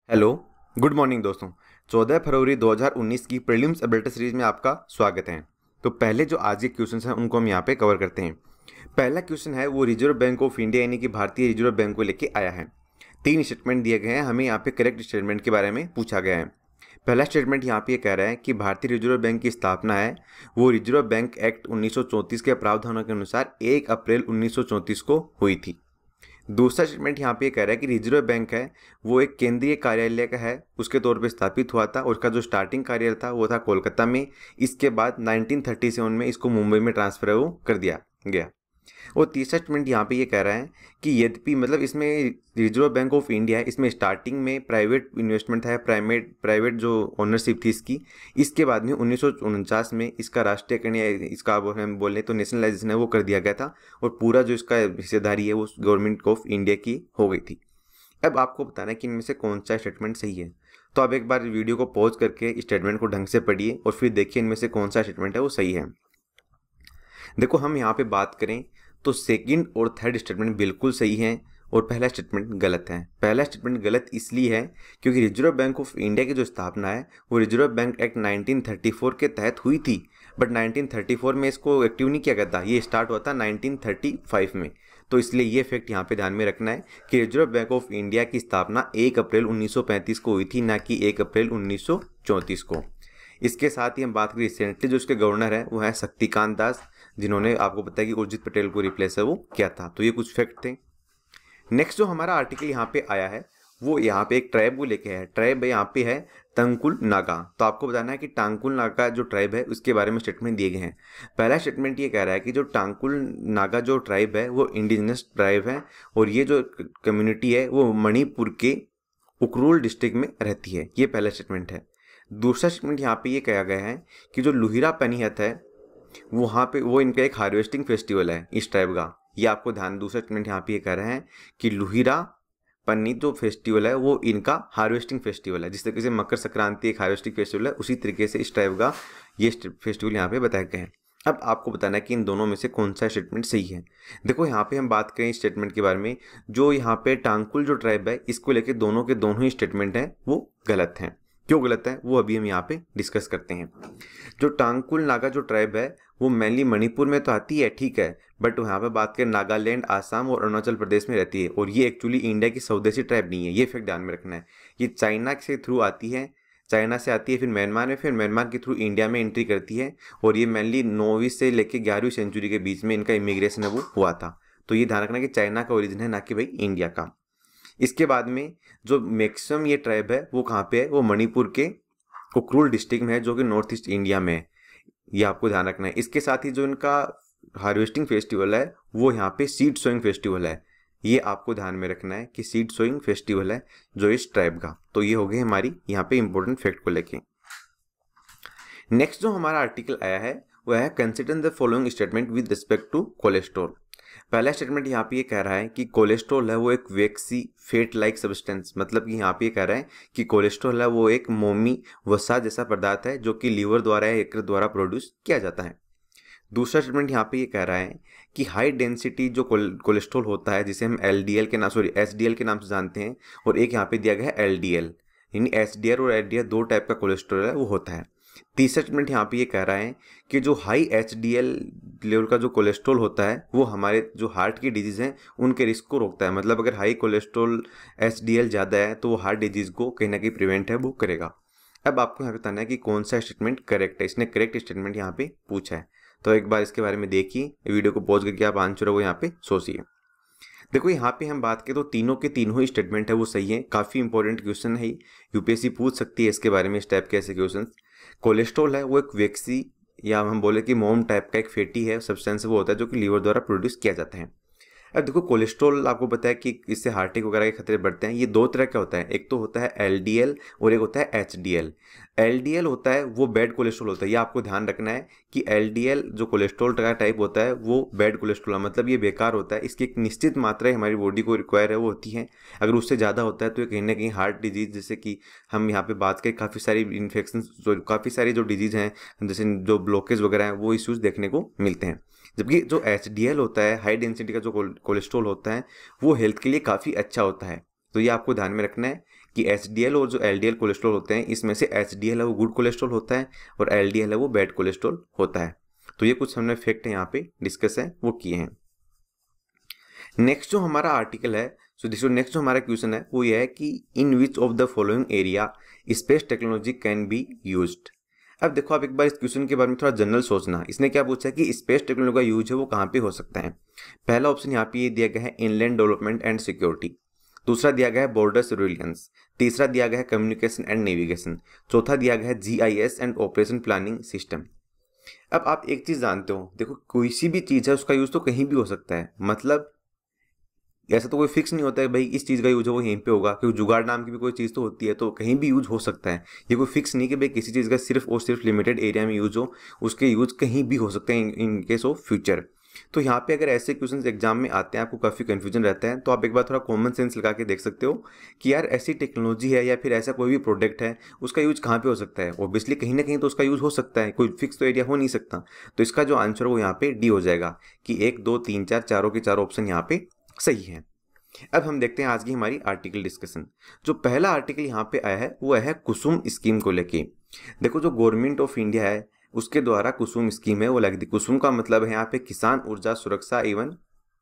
Hello, good morning दोस्तों। 14 फरवरी 2019 की prelims update series में आपका स्वागत है। तो पहले जो आज के क्वेश्चंस हैं उनको हम यहाँ पे कवर करते हैं। पहला क्वेश्चन है वो रिजर्व बैंक ऑफ इंडिया यानी कि भारतीय रिजर्व बैंक को लेके आया है। 3 स्टेटमेंट दिए गए हैं, हमें यहाँ पे करेक्ट स्टेटमेंट के बारे में पूछा गया है। पहला स्टेटमेंट यहाँ पे ये कह रहा है कि भारतीय रिजर्व बैंक की स्थापना है वो रिजर्व बैंक एक्ट 1934 के प्रावधानों के अनुसार 1 अप्रैल 1934 को हुई थी। दूसरा स्टेटमेंट यहाँ पे कह रहा है कि रिजर्व बैंक है वो एक केंद्रीय कार्यालय का है, उसके तौर पे स्थापित हुआ था और उसका जो स्टार्टिंग कार्यालय था वो था कोलकाता में। इसके बाद 1937 में इसको मुंबई में ट्रांसफर वो कर दिया गया। और तीसरा स्टेटमेंट यहाँ पे ये कह रहा है कि यद्यपि मतलब इसमें रिजर्व बैंक ऑफ इंडिया है, इसमें स्टार्टिंग में प्राइवेट इन्वेस्टमेंट है, प्राइवेट जो ओनरशिप थी इसकी। इसके बाद में 1949 में इसका राष्ट्रीयकरण या इसका हम बोले तो नेशनलाइजेशन है वो कर दिया गया था और पूरा जो इसका हिस्सेदारी है वो गवर्नमेंट ऑफ इंडिया की हो गई थी। अब आपको बताना है कि इनमें से कौन सा स्टेटमेंट सही है। तो आप एक बार वीडियो को पॉज करके स्टेटमेंट को ढंग से पढ़िए और फिर देखिए इनमें से कौन सा स्टेटमेंट है वो सही है। देखो, हम यहाँ पे बात करें तो सेकंड और थर्ड स्टेटमेंट बिल्कुल सही है और पहला स्टेटमेंट गलत है। पहला स्टेटमेंट गलत इसलिए है क्योंकि रिजर्व बैंक ऑफ इंडिया की जो स्थापना है वो रिजर्व बैंक एक्ट 1934 के तहत हुई थी, बट 1934 में इसको एक्टिव नहीं किया गया था, ये स्टार्ट हुआ था 1935 में। तो इसलिए ये फैक्ट यहाँ पे ध्यान में रखना है कि रिजर्व बैंक ऑफ इंडिया की स्थापना 1 अप्रैल 1935 को हुई थी, ना कि 1 अप्रैल 1934 को। इसके साथ ही हम बात करें रिसेंटली जो उसके गवर्नर है वो है शक्तिकांत दास, जिन्होंने आपको पता है कि उर्जित पटेल को रिप्लेस है वो किया था। तो ये कुछ फैक्ट थे। नेक्स्ट जो हमारा आर्टिकल यहाँ पे आया है वो यहाँ पे एक ट्राइब को लेके है। ट्राइब यहाँ पे है तंकुल नागा। तो आपको बताना है कि टांकुल नागा जो ट्राइब है उसके बारे में स्टेटमेंट दिए गए हैं। पहला स्टेटमेंट ये कह रहा है कि जो टांकुल नागा जो ट्राइब है वो इंडिजिनस ट्राइब है और ये जो कम्युनिटी है वो मणिपुर के उखरुल डिस्ट्रिक्ट में रहती है। ये पहला स्टेटमेंट है। दूसरा स्टेटमेंट यहाँ पे ये कहा गया है कि जो लुहिरा पनिहत है वहाँ पे वो इनका एक हार्वेस्टिंग फेस्टिवल है इस ट्राइब का। ये आपको ध्यान। दूसरा स्टेटमेंट यहाँ पे ये कह रहे हैं कि लुहिरा पन्नी जो फेस्टिवल है वो इनका हार्वेस्टिंग फेस्टिवल है। जिस तरीके से मकर संक्रांति एक हार्वेस्टिंग फेस्टिवल है उसी तरीके से इस ट्राइब का ये फेस्टिवल यहाँ पे बताए गए हैं। अब आपको बताना है कि इन दोनों में से कौन सा स्टेटमेंट सही है। देखो, यहाँ पे हम बात करें स्टेटमेंट के बारे में, जो यहाँ पे टांकुल जो ट्राइब है इसको लेके दोनों के दोनों ही स्टेटमेंट हैं वो गलत हैं। क्यों गलत है वो अभी हम यहाँ पे डिस्कस करते हैं। जो टांकुल नागा जो ट्राइब है वो मेनली मणिपुर में तो आती है, ठीक है, बट यहाँ पे बात करें नागालैंड, आसाम और अरुणाचल प्रदेश में रहती है और ये एक्चुअली इंडिया की स्वदेशी ट्राइब नहीं है। ये फैक्ट ध्यान में रखना है। ये चाइना के थ्रू आती है, चाइना से आती है, फिर म्यांमार में, फिर म्यांमार के थ्रू इंडिया में एंट्री करती है और ये मेनली 9वीं से लेकर 11वीं सेंचुरी के बीच में इनका इमिग्रेशन है वो हुआ था। तो ये ध्यान रखना कि चाइना का ओरिजिन है, ना कि भाई इंडिया का। इसके बाद में जो मैक्सिमम ये ट्राइब है वो कहाँ पे है, वो मणिपुर के उखरुल डिस्ट्रिक्ट में है जो कि नॉर्थ ईस्ट इंडिया में है। ये आपको ध्यान रखना है। इसके साथ ही जो इनका हार्वेस्टिंग फेस्टिवल है वो यहाँ पे सीड सोइंग फेस्टिवल है। ये आपको ध्यान में रखना है कि सीड सोइंग फेस्टिवल है जो इस ट्राइब का। तो ये हो गई हमारी यहाँ पे इंपॉर्टेंट फैक्ट को लेके। नेक्स्ट जो हमारा आर्टिकल आया है वो है consider the following statement with respect to cholesterol. पहला स्टेटमेंट यहाँ पे ये कह रहा है कि कोलेस्ट्रॉल है वो एक वैक्सी फैट लाइक सब्सटेंस, मतलब कि यहाँ पे ये कह रहा है कि कोलेस्ट्रॉल है वो एक मोमी वसा जैसा पदार्थ है जो कि लीवर द्वारा या यकृत द्वारा प्रोड्यूस किया जाता है। दूसरा स्टेटमेंट यहाँ पे ये कह रहा है कि हाई डेंसिटी जो कोलेस्ट्रॉल होता है जिसे हम एसडीएल के नाम से जानते हैं, और एक यहाँ पे दिया गया है एलडीएल, यानी एसडीएल और एलडीएल दो टाइप का कोलेस्ट्रॉल है वो होता है। तीसरा स्टेटमेंट यहाँ पे ये कह रहा है कि जो हाई एचडीएल लेवल का जो कोलेस्ट्रॉल होता है वो हमारे जो हार्ट की डिजीज़ हैं उनके रिस्क को रोकता है। मतलब अगर हाई कोलेस्ट्रॉल एचडीएल ज़्यादा है तो वो हार्ट डिजीज़ को कहीं ना कहीं प्रिवेंट है वो करेगा। अब आपको यहाँ पे बताना है कि कौन सा स्टेटमेंट करेक्ट है। इसने करेक्ट स्टेटमेंट यहाँ पे पूछा है, तो एक बार इसके बारे में देखिए, वीडियो को पॉज करके आप आंसर है वो यहाँ पे सोचिए। देखो, यहाँ पे हम बात करें तो तीनों के तीनों ही स्टेटमेंट है वो सही है। काफ़ी इंपॉर्टेंट क्वेश्चन है, यूपीएससी पूछ सकती है इसके बारे में, इस टाइप के ऐसे क्वेश्चन। कोलेस्ट्रॉल है वो एक वैक्सी या हम बोले कि मोम टाइप का एक फैटी है सब्सटेंस वो होता है जो कि लीवर द्वारा प्रोड्यूस किया जाता है। अब देखो, कोलेस्ट्रॉल आपको पता है कि इससे हार्ट अटैक वगैरह के खतरे बढ़ते हैं। ये दो तरह का होता है, एक तो होता है एलडीएल और एक होता है एचडीएल। एलडीएल होता है वो बैड कोलेस्ट्रॉल होता है। ये आपको ध्यान रखना है कि एलडीएल जो कोलेस्ट्रॉल का टाइप होता है वो बैड कोलेस्ट्रॉल, मतलब ये बेकार होता है। इसकी एक निश्चित मात्रा हमारी बॉडी को रिक्वायर है वो होती है। अगर उससे ज़्यादा होता है तो ये कहीं ना कहीं हार्ट डिजीज, जैसे कि हम यहाँ पे बात करें काफ़ी सारी इन्फेक्शन, काफ़ी सारी जो डिजीज़ हैं जैसे जो ब्लॉकेज वगैरह हैं वो इश्यूज़ देखने को मिलते हैं। जबकि जो एचडीएल होता है, हाई डेंसिटी का जो कोलेस्ट्रॉल होता है, वो हेल्थ के लिए काफ़ी अच्छा होता है। तो ये आपको ध्यान में रखना है कि HDL और जो LDL कोलेस्ट्रॉल होते हैं, इसमें से HDL है वो गुड कोलेस्ट्रॉल होता है और LDL है वो बैड कोलेस्ट्रॉल होता है। तो ये कुछ हमने फैक्ट यहाँ पे डिस्कस है वो किए हैं। नेक्स्ट जो हमारा आर्टिकल है, नेक्स्ट जो हमारा क्वेश्चन है वो ये है कि in which of the following area space technology can be used. अब देखो, आप एक बार इस क्वेश्चन के बारे में थोड़ा जनरल सोचना। इसने क्या पूछा है कि स्पेस टेक्नोलॉजी का यूज है वो कहाँ पे हो सकता है। पहला ऑप्शन यहाँ पे ये दिया गया है इनलैंड डेवलपमेंट एंड सिक्योरिटी, दूसरा दिया गया है बॉर्डर सर्विलियंस, तीसरा दिया गया है कम्युनिकेशन एंड नेविगेशन, चौथा दिया गया है GIS and operation planning system. अब आप एक चीज जानते हो, देखो कोई सी भी चीज है उसका यूज तो कहीं भी हो सकता है, मतलब ऐसा तो कोई फिक्स नहीं होता है भाई इस चीज़ का यूज है वो यहीं पे होगा, क्योंकि जुगाड़ नाम की भी कोई चीज़ तो होती है, तो कहीं भी यूज हो सकता है। ये कोई फिक्स नहीं कि भाई किसी चीज़ का सिर्फ और सिर्फ लिमिटेड एरिया में यूज हो, उसके यूज कहीं भी हो सकते हैं इन केस ऑफ फ्यूचर। तो यहाँ पे अगर ऐसे क्वेश्चन एग्जाम में आते हैं, आपको काफ़ी कन्फ्यूजन रहता है, तो आप एक बार थोड़ा कॉमन सेंस लगा के देख सकते हो कि यार ऐसी टेक्नोलॉजी है या फिर ऐसा कोई भी प्रोडक्ट है, उसका यूज कहाँ पे हो सकता है। ऑब्वियसली कहीं ना कहीं तो उसका यूज हो सकता है, कोई फिक्स तो एरिया हो नहीं सकता। तो इसका जो आंसर है वो यहाँ पे डी हो जाएगा कि 1 2 3 4 चारों के चारों ऑप्शन यहाँ पे सही है। अब हम देखते हैं आज की हमारी आर्टिकल डिस्कशन। जो पहला आर्टिकल यहाँ पे आया है वो है कुसुम स्कीम को लेके। देखो, जो गवर्नमेंट ऑफ इंडिया है उसके द्वारा कुसुम स्कीम है वो लगी थी। कुसुम का मतलब है यहाँ पे किसान ऊर्जा सुरक्षा एवं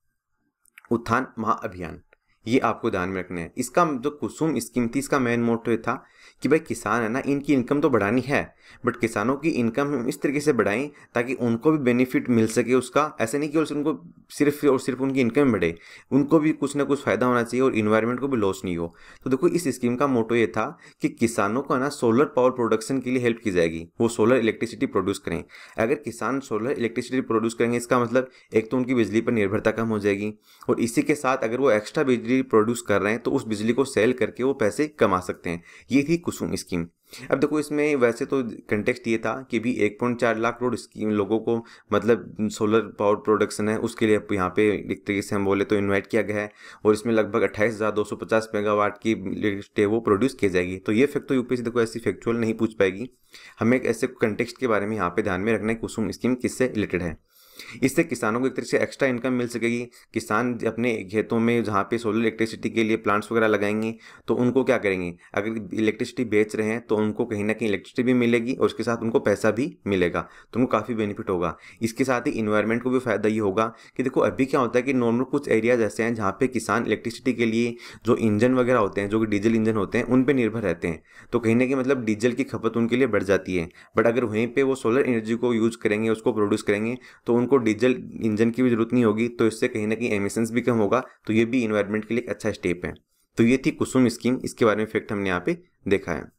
उत्थान महाअभियान, ये आपको ध्यान में रखना है। इसका जो कुसुम स्कीम थी, इसका मेन मोटो ये था कि भाई किसान है ना, इनकी इनकम तो बढ़ानी है, बट किसानों की इनकम हम इस तरीके से बढ़ाएं ताकि उनको भी बेनिफिट मिल सके उसका। ऐसा नहीं कि उनको सिर्फ और सिर्फ उनकी इनकम बढ़े, उनको भी कुछ ना कुछ फायदा होना चाहिए और इन्वायरमेंट को भी लॉस नहीं हो। तो देखो, इस स्कीम का मोटो ये था कि किसानों को ना सोलर पावर प्रोडक्शन के लिए हेल्प की जाएगी, वो सोलर इलेक्ट्रिसिटी प्रोड्यूस करें। अगर किसान सोलर इलेक्ट्रिसिटी प्रोड्यूस करेंगे, इसका मतलब एक तो उनकी बिजली पर निर्भरता कम हो जाएगी, और इसी के साथ अगर वो एक्स्ट्रा बिजली प्रोड्यूस कर रहे हैं तो उस बिजली को सेल करके वो पैसे कमा सकते हैं। ये थी कुसुम स्कीम। अब देखो, इसमें वैसे तो कंटेक्स्ट ये था कि भी 1.4 लाख करोड़ स्कीम लोगों को, मतलब सोलर पावर प्रोडक्शन है उसके लिए यहाँ पे एक तरीके से हम बोले तो इन्वाइट किया गया है, और इसमें लगभग 28,250 मेगावाट की इलेक्ट्रिसिटी वो प्रोड्यूस की जाएगी। तो ये फैक्ट तो यूपीएससी देखो ऐसी फैक्चुअल नहीं पूछ पाएगी, हमें एक ऐसे कंटेक्स्ट के बारे में यहाँ पे ध्यान में रखना है कुसुम स्कीम किससे रिलेटेड है। इससे किसानों को एक तरह से एक्स्ट्रा इनकम मिल सकेगी। किसान अपने खेतों में जहाँ पे सोलर इलेक्ट्रिसिटी के लिए प्लांट्स वगैरह लगाएंगे तो उनको क्या करेंगे, अगर इलेक्ट्रिसिटी बेच रहे हैं तो उनको कहीं ना कहीं इलेक्ट्रिसिटी भी मिलेगी और उसके साथ उनको पैसा भी मिलेगा, तो उनको काफ़ी बेनिफिट होगा। इसके साथ ही इन्वायरमेंट को भी फायदा ये होगा कि देखो अभी क्या होता है कि नॉर्मल कुछ एरियाज ऐसे हैं जहाँ पे किसान इलेक्ट्रिसिटी के लिए जो इंजन वगैरह होते हैं, जो कि डीजल इंजन होते हैं, उन पर निर्भर रहते हैं, तो कहीं ना कहीं मतलब डीजल की खपत उनके लिए बढ़ जाती है। बट अगर वहीं पर वो सोलर एनर्जी को यूज करेंगे, उसको प्रोड्यूस करेंगे, तो उनको डीजल इंजन की भी जरूरत नहीं होगी, तो इससे कहीं ना कहीं एमिशंस भी कम होगा। तो ये भी इन्वायरमेंट के लिए एक अच्छा स्टेप है। तो ये थी कुसुम स्कीम, इसके बारे में फैक्ट हमने यहाँ पे देखा है।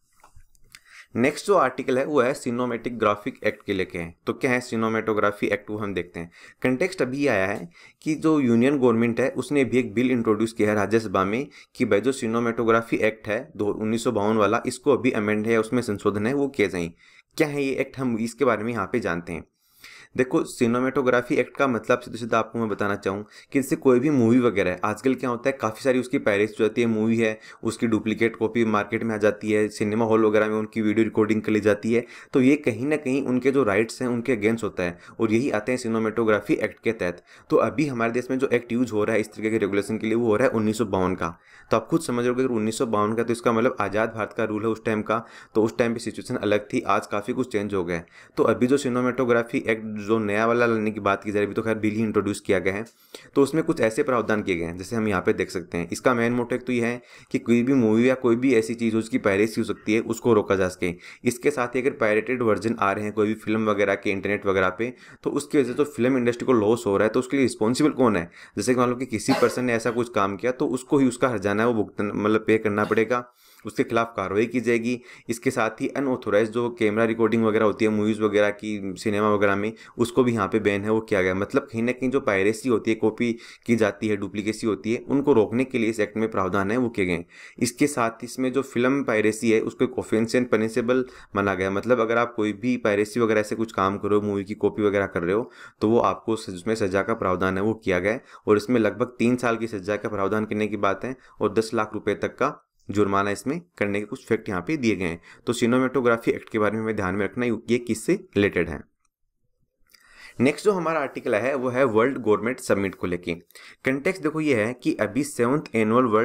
नेक्स्ट जो आर्टिकल है वो है सिनेमैटोग्राफिक एक्ट के लेके है। तो क्या है सिनेमैटोग्राफी एक्ट, वो हम देखते हैं। कंटेक्स्ट अभी आया है कि जो यूनियन गवर्नमेंट है उसने भी एक बिल इंट्रोड्यूस किया है राज्यसभा में कि भाई जो सिनेमैटोग्राफी एक्ट है 1952 वाला, इसको अभी अमेंड है, उसमें संशोधन है वो किए जाए। क्या है ये एक्ट, हम इसके बारे में यहाँ पे जानते हैं। देखो, सिनेमेटोग्राफी एक्ट का मतलब सीधा सीधा आपको मैं बताना चाहूँ कि इससे कोई भी मूवी वगैरह है, आजकल क्या होता है काफ़ी सारी उसकी पायरेसी हो जाती है, मूवी है उसकी डुप्लीकेट कॉपी मार्केट में आ जाती है, सिनेमा हॉल वगैरह में उनकी वीडियो रिकॉर्डिंग कर ली जाती है। तो ये कहीं ना कहीं उनके जो राइट्स हैं उनके अगेंस्ट होता है, और यही आते हैं सिनेमेटोग्राफी एक्ट के तहत। तो अभी हमारे देश में जो एक्ट यूज हो रहा है इस तरीके के रेगुलेशन के लिए, वो हो रहा है 1952 का। तो आप खुद समझ रहे हो कि 1952 का, तो इसका मतलब आज़ाद भारत का रूल है उस टाइम का, तो उस टाइम पे सिचुएशन अलग थी, आज काफ़ी कुछ चेंज हो गया है। तो अभी जो सिनेमेटोग्राफी एक्ट जो नया वाला लाने की बात की जा रही है, तो खैर बिल ही इंट्रोड्यूस किया गया है, तो उसमें कुछ ऐसे प्रावधान किए गए हैं जैसे हम यहाँ पे देख सकते हैं। इसका मेन मोटिव तो ये है कि कोई भी मूवी या कोई भी ऐसी चीज़ उसकी पायरेसी हो सकती है, उसको रोका जा सके। इसके साथ ही अगर पायरेटेड वर्जन आ रहे हैं कोई भी फिल्म वगैरह के इंटरनेट वगैरह पे, तो उसकी वजह से तो फिल्म इंडस्ट्री को लॉस हो रहा है, तो उसके लिए रिस्पॉन्सिबल कौन है। जैसे कि मान लो कि किसी पर्सन ने ऐसा कुछ काम किया तो उसको ही उसका हर्जाना है वो भुगतान मतलब पे करना पड़ेगा, उसके खिलाफ कार्रवाई की जाएगी। इसके साथ ही अनऑथोराइज जो कैमरा रिकॉर्डिंग वगैरह होती है मूवीज़ वगैरह की सिनेमा वगैरह में, उसको भी यहाँ पे बैन है वो किया गया। मतलब कहीं ना कहीं जो पायरेसी होती है, कॉपी की जाती है, डुप्लीकेसी होती है, उनको रोकने के लिए इस एक्ट में प्रावधान है वो किए गए। इसके साथ इसमें जो फिल्म पायरेसी है उसको एक ऑफेंस एंड पनिशेबल माना गया। मतलब अगर आप कोई भी पायरेसी वगैरह ऐसे कुछ काम कर रहे हो, मूवी की कॉपी वगैरह कर रहे हो, तो वो आपको उसमें सजा का प्रावधान है वो किया गया, और इसमें लगभग 3 साल की सजा का प्रावधान करने की बात है, और 10 लाख रुपए तक का जुर्माना इसमें करने के कुछ फैक्ट यहाँ पे दिए गए हैं। तो सिनेमेटोग्राफी एक्ट के बारे में हमें ध्यान में रखना ये किससे रिलेटेड है। नेक्स्ट जो हमारा आर्टिकल है वो है वर्ल्ड गवर्नमेंट समिट को लेके। कंटेक्स्ट देखो ये है कि अभी 7th annual world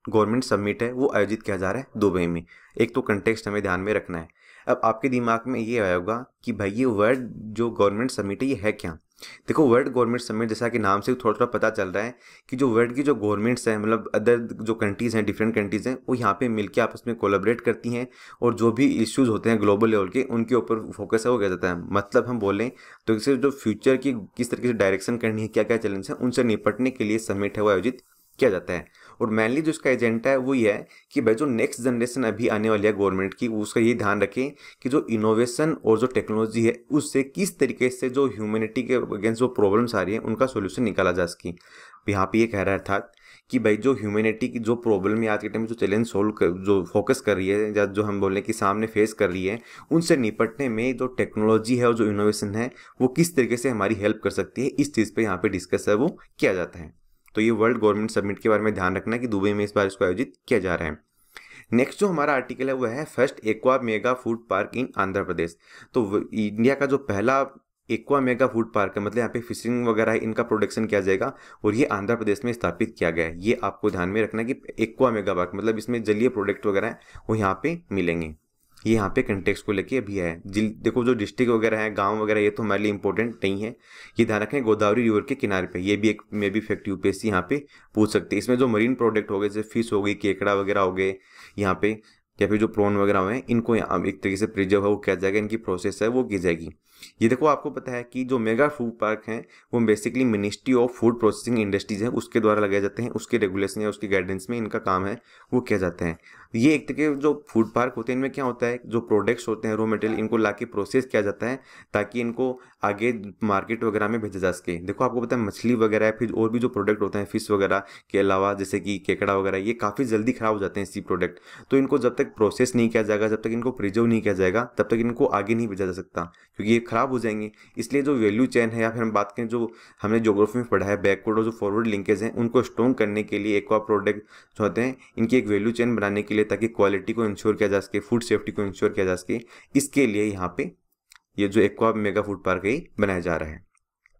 government summit है वो आयोजित किया जा रहा है दुबई में। एक तो कंटेक्स्ट हमें ध्यान में रखना है। अब आपके दिमाग में ये आया होगा कि भाई ये वर्ल्ड जो गवर्नमेंट समिट है ये है क्या। देखो वर्ल्ड गवर्नमेंट समिट जैसा कि नाम से थोड़ा थोड़ा पता चल रहा है कि जो वर्ल्ड की जो गवर्नमेंट्स हैं, मतलब अदर जो कंट्रीज़ हैं, डिफरेंट कंट्रीज़ हैं, वो यहाँ पे मिलकर आपस में कोलैबोरेट करती हैं और जो भी इश्यूज़ होते हैं ग्लोबल लेवल के उनके ऊपर फोकस है वो किया जाता है। मतलब हम बोलें तो इससे जो फ्यूचर की किस तरीके से डायरेक्शन करनी है, क्या क्या चैलेंज है, उनसे निपटने के लिए समिट है वो आयोजित किया जाता है। और मेनली जो इसका एजेंडा है वो ये है कि भाई जो नेक्स्ट जनरेशन अभी आने वाली है गवर्नमेंट की, उसका ये ध्यान रखें कि जो इनोवेशन और जो टेक्नोलॉजी है उससे किस तरीके से जो ह्यूमैनिटी के अगेंस्ट जो प्रॉब्लम्स आ रही है उनका सोल्यूशन निकाला जा सके। यहाँ पे ये कह रहा था कि भाई जो ह्यूमैनिटी की जो प्रॉब्लम है आज के टाइम में जो चैलेंज सोल्व कर जो फोकस कर रही है या जो हम बोलें कि सामने फेस कर रही है, उनसे निपटने में जो टेक्नोलॉजी है और जो इनोवेशन है वो किस तरीके से हमारी हेल्प कर सकती है, इस चीज़ पे यहाँ पे डिस्कस है वो किया जाता है। तो ये वर्ल्ड गवर्नमेंट समिट के बारे में ध्यान रखना कि दुबई में इस बार इसको आयोजित किया जा रहा है। नेक्स्ट जो हमारा आर्टिकल है वो है first aqua mega food park in Andhra Pradesh. तो इंडिया का जो पहला एक्वा मेगा फूड पार्क है, मतलब यहाँ पे फिशिंग वगैरह इनका प्रोडक्शन किया जाएगा और ये आंध्र प्रदेश में स्थापित किया गया है। ये आपको ध्यान में रखना कि एक्वा मेगा पार्क मतलब इसमें जलीय प्रोडक्ट वगैरह है वो यहाँ पे मिलेंगे। ये यहाँ पे कंटेक्स्ट को लेके अभी है। देखो जो डिस्ट्रिक्ट वगैरह है, गांव वगैरह, ये तो हमारे लिए इंपॉर्टेंट नहीं है। ये ध्यान रखें गोदावरी रिवर के किनारे पे, ये भी एक मे बी फैक्ट यूपीएससी यहाँ पे पूछ सकती है। इसमें जो मरीन प्रोडक्ट हो गए जैसे फिश हो गई, केकड़ा वगैरह हो गए यहाँ पे, या फिर जो प्रॉन वगैरह हुए हैं, इनको यहाँ एक तरीके से प्रिजर्व है वो किया जाएगा, इनकी प्रोसेस है वो की जाएगी। ये देखो आपको पता है कि जो मेगा फूड पार्क हैं वो basically ministry of food processing industries है उसके द्वारा लगाए जाते हैं, उसके रेगुलेशन या उसकी गाइडेंस में इनका काम है वो किया जाता है। ये एक तरीके जो फूड पार्क होते हैं इनमें क्या होता है, जो प्रोडक्ट्स होते हैं, रॉ मटेरियल, इनको ला के प्रोसेस किया जाता है ताकि इनको आगे मार्केट वगैरह में भेजा जा सके। देखो आपको पता है मछली वगैरह है, फिर और भी जो प्रोडक्ट होते हैं फिश वगैरह के अलावा जैसे कि केकड़ा वगैरह, ये काफ़ी जल्दी खराब हो जाते हैं इसी प्रोडक्ट। तो इनको जब तक प्रोसेस नहीं किया जाएगा, जब तक इनको प्रिजर्व नहीं किया जाएगा, तब तक इनको आगे नहीं भेजा जा सकता क्योंकि ये खराब हो जाएंगे। इसलिए जो वैल्यू चेन है, या फिर हम बात करें जो हमने ज्योग्राफी में पढ़ा है बैकवर्ड और जो फॉरवर्ड लिंकेज हैं, उनको स्ट्रॉन्ग करने के लिए एक्वा प्रोडक्ट जो होते हैं इनकी एक वैल्यू चेन बनाने के लिए, ताकि क्वालिटी को इंश्योर किया जा सके, फूड सेफ्टी को इंश्योर किया जा सके, इसके लिए यहाँ पे ये जो एक्वा मेगा फूड पार्क है बनाया जा रहा है।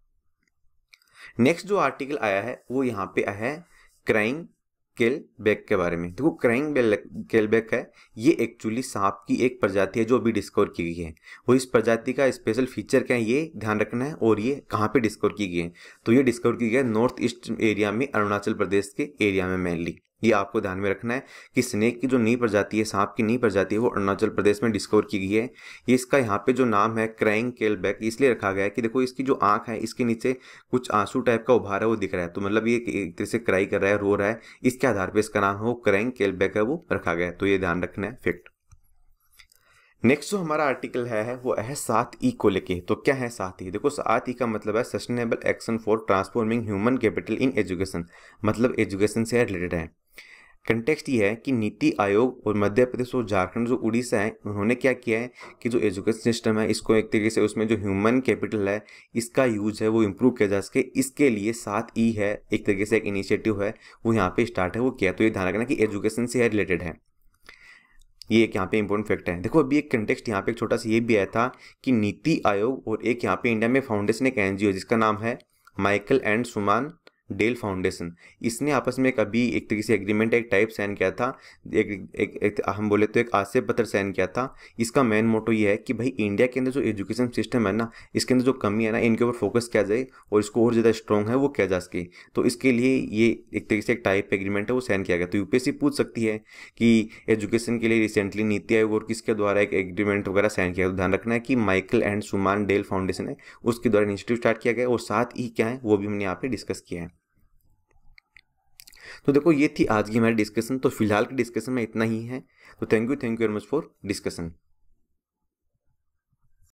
नेक्स्ट जो आर्टिकल आया है वो यहाँ पे आया है क्राइंग केलबैक के बारे में। देखो क्राइंग केलबैक है, ये एक्चुअली सांप की एक प्रजाति है जो अभी डिस्कवर की गई है। वो इस प्रजाति का स्पेशल फीचर क्या है ये ध्यान रखना है, और ये कहाँ पे डिस्कवर की गई है, तो ये डिस्कवर की गई है नॉर्थ ईस्ट एरिया में, अरुणाचल प्रदेश के एरिया में मेनली। ये आपको ध्यान में रखना है कि स्नेक की जो नई प्रजाति है, सांप की नई प्रजाति है, वो अरुणाचल प्रदेश में डिस्कवर की गई है। ये इसका यहाँ पे जो नाम है क्राइंग केलबैक इसलिए रखा गया है कि देखो इसकी जो आंख है इसके नीचे कुछ आंसू टाइप का उभार है वो दिख रहा है, तो मतलब ये एक तरह से क्राई कर रहा है, रो रहा है, इसके आधार पर इसका नाम है क्राइंग केलबैक है वो रखा गया है। तो ये ध्यान रखना है फैक्ट। नेक्स्ट जो हमारा आर्टिकल है वो है 7E को लेके। तो क्या है 7E? देखो 7E का मतलब है sustainable action for transforming human capital in education, मतलब एजुकेशन से रिलेटेड है। कंटेक्स्ट ये है कि नीति आयोग और मध्य प्रदेश और झारखंड जो उड़ीसा है उन्होंने क्या किया है कि जो एजुकेशन सिस्टम है इसको एक तरीके से उसमें जो ह्यूमन कैपिटल है इसका यूज है वो इम्प्रूव किया जा सके, इसके लिए 7E है एक तरीके से एक इनिशिएटिव है वो यहाँ पे स्टार्ट है वो किया। तो ये ध्यान रखना कि एजुकेशन से रिलेटेड है, ये एक यहाँ पे इंपॉर्टेंट फैक्ट है। देखो अभी एक कंटेक्स्ट यहाँ पे एक छोटा सा ये भी आया था कि नीति आयोग और एक यहाँ पे इंडिया में फाउंडेशन, एक एनजीओ जिसका नाम है Michael and Susan Dell foundation, इसने आपस में एक अभी एक तरीके से एग्रीमेंट एक टाइप साइन किया था, एक हम बोले तो एक आशय पत्र साइन किया था। इसका मेन मोटो ये है कि भाई इंडिया के अंदर जो एजुकेशन सिस्टम है ना, इसके अंदर जो कमी है ना, इनके ऊपर फोकस किया जाए और इसको और ज़्यादा स्ट्रॉन्ग है वो किया जा सके। तो इसके लिए ये एक तरीके से एक टाइप एग्रीमेंट है वो साइन किया गया। तो यूपीएससी पूछ सकती है कि एजुकेशन के लिए रिसेंटली नीति आयोग और किसके द्वारा एक एग्रीमेंट वगैरह साइन किया। तो ध्यान रखना है कि Michael and Susan Dell foundation है उसके द्वारा इनिशिएटिव स्टार्ट किया गया, और 7E क्या है वो भी हमने यहाँ पे डिस्कस किया है। तो देखो ये थी आज की हमारी डिस्कशन। तो फिलहाल की डिस्कशन में इतना ही है। तो thank you very much for discussion.